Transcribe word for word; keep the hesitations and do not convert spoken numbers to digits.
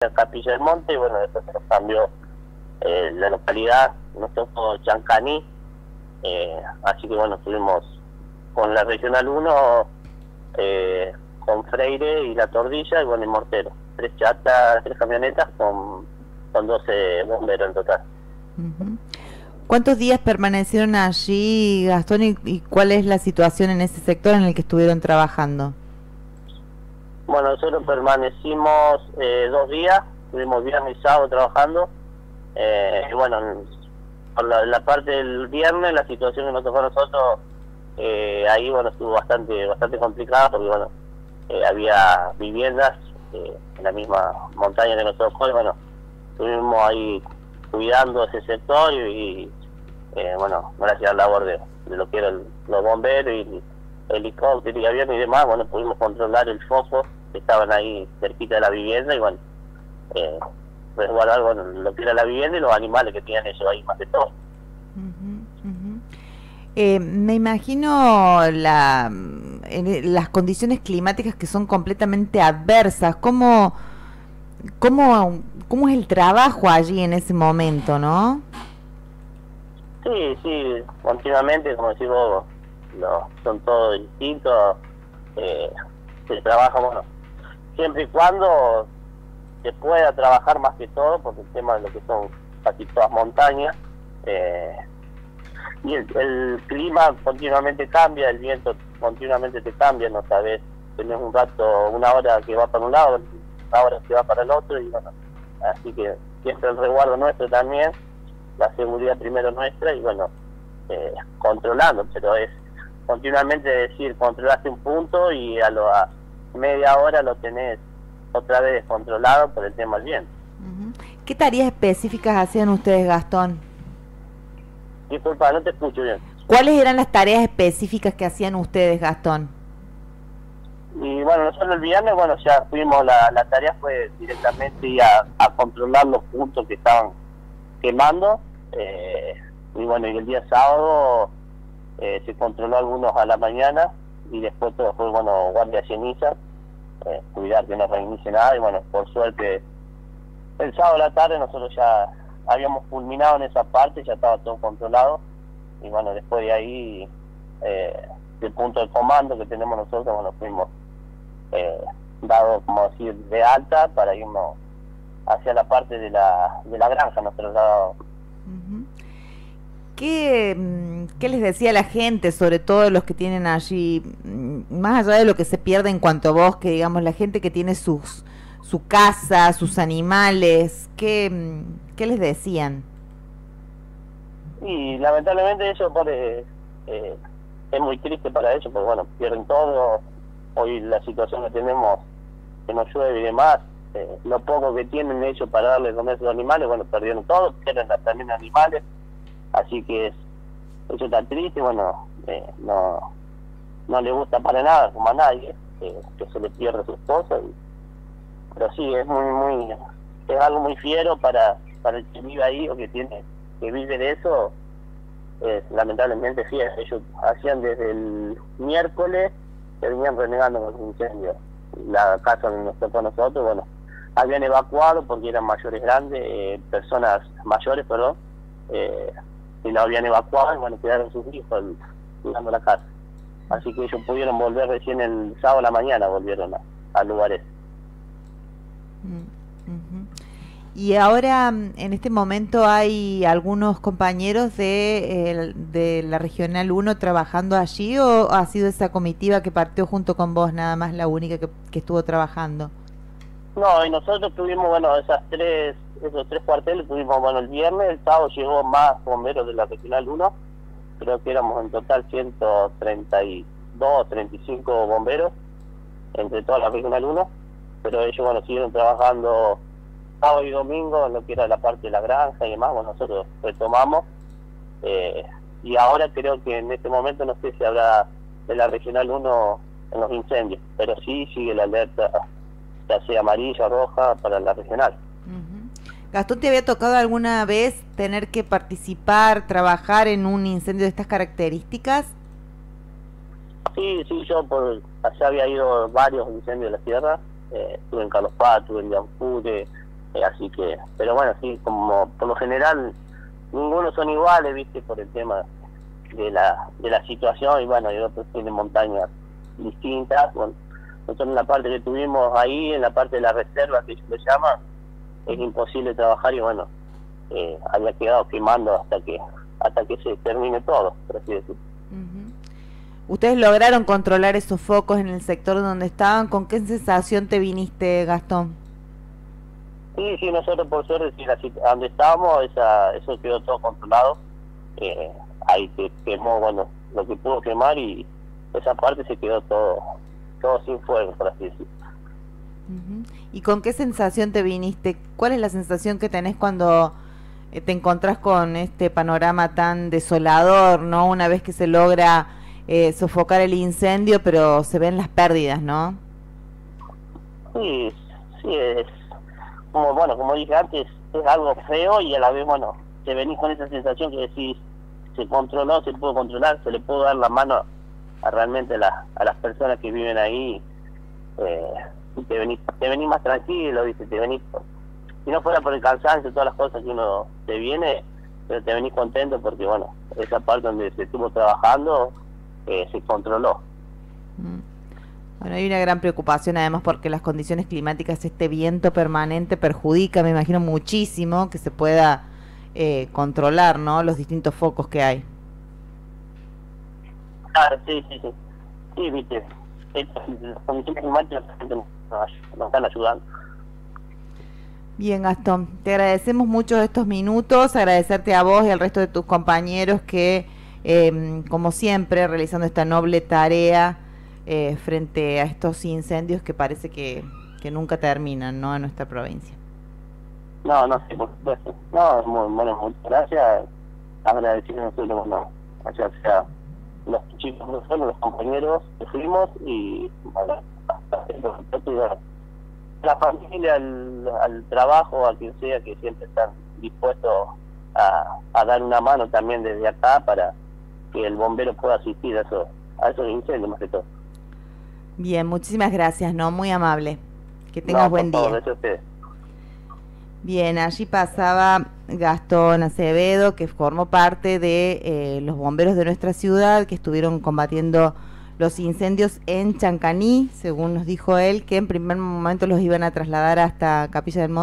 Capilla del Monte, y bueno, después se nos cambió eh, la localidad, nos tocó Chancani, eh, así que bueno, estuvimos con la Regional uno, eh, con Freire y La Tordilla, y bueno, y Mortero. Tres chatas, tres camionetas con, con doce bomberos en total. Uh-huh. ¿Cuántos días permanecieron allí, Gastón, y, y cuál es la situación en ese sector en el que estuvieron trabajando? Bueno, nosotros permanecimos eh, dos días, estuvimos viernes y sábado trabajando, eh, y bueno, por la, la parte del viernes, la situación que nos tocó a nosotros, eh, ahí bueno, estuvo bastante bastante complicada, porque bueno, eh, había viviendas eh, en la misma montaña que nos tocó, y bueno, estuvimos ahí cuidando ese sector, y, y eh, bueno, gracias a la labor de, de lo que eran los bomberos y helicópteros y aviones y demás, bueno, pudimos controlar el foco que estaban ahí cerquita de la vivienda, y bueno, eh, resguardar bueno, lo que era la vivienda y los animales que tenían ellos ahí, más de todo. Uh-huh, uh-huh. Eh, me imagino la, en, las condiciones climáticas que son completamente adversas. ¿Cómo, cómo, cómo es el trabajo allí en ese momento, no? Sí, sí, continuamente, como decís vos, no, son todos distintos. Eh, se trabaja, bueno, siempre y cuando se pueda trabajar más que todo, porque el tema de lo que son casi todas montañas, eh, y el, el clima continuamente cambia, el viento continuamente te cambia, no sabes, tenés un rato, una hora que va para un lado, una hora que va para el otro, y bueno, así que siempre el resguardo nuestro también, la seguridad primero nuestra, y bueno, eh, controlando, pero es continuamente decir, controlaste un punto y a, lo, a media hora lo tenés otra vez controlado por el tema del viento. Uh-huh. ¿Qué tareas específicas hacían ustedes, Gastón? Disculpa, no te escucho bien. ¿Cuáles eran las tareas específicas que hacían ustedes, Gastón? Y bueno, nosotros el viernes, bueno, ya fuimos, la, la tarea fue directamente ir a, a controlar los puntos que estaban quemando, eh, y bueno, y el día sábado eh, se controló algunos a la mañana, y después todo fue, bueno, guardia ceniza, eh, cuidar que no reinicie nada, y bueno, por suerte el sábado a la tarde nosotros ya habíamos culminado en esa parte, ya estaba todo controlado, y bueno, después de ahí, eh, del punto de comando que tenemos nosotros, bueno, fuimos eh, dados, como decir, de alta para irnos hacia la parte de la de la granja, nos trasladamos. Uh-huh. ¿Qué, ¿Qué les decía la gente, sobre todo los que tienen allí, más allá de lo que se pierde en cuanto a bosque, digamos, la gente que tiene sus su casa, sus animales, ¿qué, qué les decían? Y lamentablemente eso pone, eh, es muy triste para ellos, porque bueno, pierden todo. Hoy la situación que tenemos, que no llueve y demás, eh, lo poco que tienen ellos para darle de comer a sus animales, bueno, perdieron todo, pierden también animales, así que es, eso está triste, bueno, eh, no no le gusta para nada, como a nadie, eh, que se le pierda sus cosas, y, pero sí, es muy, muy, es algo muy fiero para, para el que vive ahí o que tiene, que vive de eso, es lamentablemente fiero. Ellos hacían desde el miércoles, que venían renegando con los incendios. La casa donde nos tocó a nosotros, bueno, habían evacuado porque eran mayores grandes, eh, personas mayores, perdón, eh, y lo habían evacuado, y bueno, quedaron sus hijos cuidando la casa. Así que ellos pudieron volver recién el sábado a la mañana, volvieron a, al lugar ese. Uh-huh. Y ahora, en este momento, ¿hay algunos compañeros de, eh, de la Regional uno trabajando allí, o ha sido esa comitiva que partió junto con vos nada más la única que, que estuvo trabajando? No, y nosotros tuvimos, bueno, esas tres, esos tres cuarteles tuvimos, bueno, el viernes, el sábado llegó más bomberos de la Regional uno, creo que éramos en total ciento treinta y dos, treinta y cinco bomberos, entre toda la Regional uno, pero ellos, bueno, siguieron trabajando sábado y domingo en lo que era la parte de la granja y demás. Bueno, nosotros retomamos, eh, y ahora creo que en este momento no sé si habrá de la Regional uno en los incendios, pero sí sigue la alerta, ya sea amarilla o roja, para la regional. Uh-huh. Gastón, ¿te había tocado alguna vez tener que participar, trabajar en un incendio de estas características? Sí, sí, yo por allá había ido varios incendios de la tierra, eh, estuve en Carlos Paz, estuve en Llampure, Eh, así que, pero bueno, sí, como por lo general ninguno son iguales, viste, por el tema de la de la situación, y bueno, y otros tienen montañas distintas. Bueno, nosotros en la parte que tuvimos ahí, en la parte de la reserva que ellos le llaman, es imposible trabajar, y bueno, eh, había quedado quemando hasta que hasta que se termine todo, por así decirlo. Uh-huh. ¿Ustedes lograron controlar esos focos en el sector donde estaban? ¿Con qué sensación te viniste, Gastón? Sí, sí, nosotros por suerte, sí, la, donde estábamos, esa, eso quedó todo controlado. Eh, ahí se quemó, bueno, lo que pudo quemar, y esa parte se quedó todo todo sin fuego, por así decirlo. Uh-huh. ¿Y con qué sensación te viniste? ¿Cuál es la sensación que tenés cuando eh, te encontrás con este panorama tan desolador, ¿no? Una vez que se logra eh, sofocar el incendio, pero se ven las pérdidas, ¿no? Sí, sí, es como, bueno, como dije antes, es algo feo, y a la vez, bueno, te venís con esa sensación que decís, se controló, se pudo controlar, se le pudo dar la mano a realmente la, a las personas que viven ahí, eh, y te venís, te venís más tranquilo, ¿viste? Te venís, si no fuera por el cansancio, todas las cosas que uno te viene, pero te venís contento porque, bueno, esa parte donde se estuvo trabajando eh, se controló. Mm. Bueno, hay una gran preocupación además porque las condiciones climáticas, este viento permanente perjudica, me imagino, muchísimo que se pueda eh, controlar, ¿no?, los distintos focos que hay. Ah, sí, sí, sí. Sí, viste, las condiciones climáticas nos, nos están ayudando. Bien, Gastón, te agradecemos mucho estos minutos, agradecerte a vos y al resto de tus compañeros que, eh, como siempre, realizando esta noble tarea eh, frente a estos incendios que parece que, que nunca terminan, ¿no?, en nuestra provincia. No, no sé, por supuesto. No, muy, bueno, muchas gracias. Agradecido nosotros, bueno, ya sea los chicos, nosotros, los compañeros que fuimos, y bueno, hasta la familia, al, al trabajo, a quien sea, que siempre están dispuestos a, a dar una mano también desde acá para que el bombero pueda asistir a esos, a esos incendios, más que todo. Bien, muchísimas gracias, ¿no? Muy amable. Que tengas No, buen por día. favor, eso ustedes. Bien, allí pasaba Gastón Acevedo, que formó parte de eh, los bomberos de nuestra ciudad, que estuvieron combatiendo los incendios en Chancaní, según nos dijo él, que en primer momento los iban a trasladar hasta Capilla del Monte.